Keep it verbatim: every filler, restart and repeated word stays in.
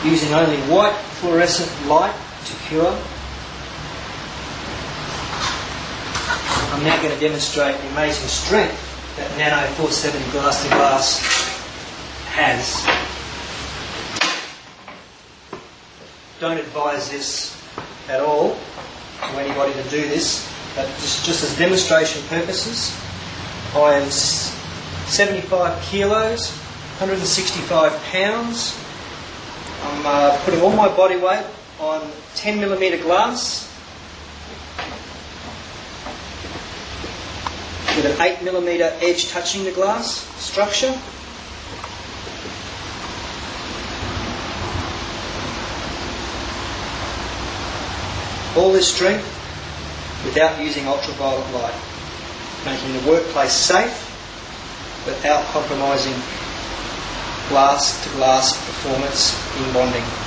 using only white fluorescent light to cure. I'm now going to demonstrate the amazing strength that Nano four seventy glass to glass has. Don't advise this at all to anybody to do this, but just, just as demonstration purposes. I am seventy-five kilos, one hundred sixty-five pounds. I'm uh, putting all my body weight on ten millimetre glass with an eight millimetre edge touching the glass structure. All this strength without using ultraviolet light, making the workplace safe without compromising glass to glass performance in bonding.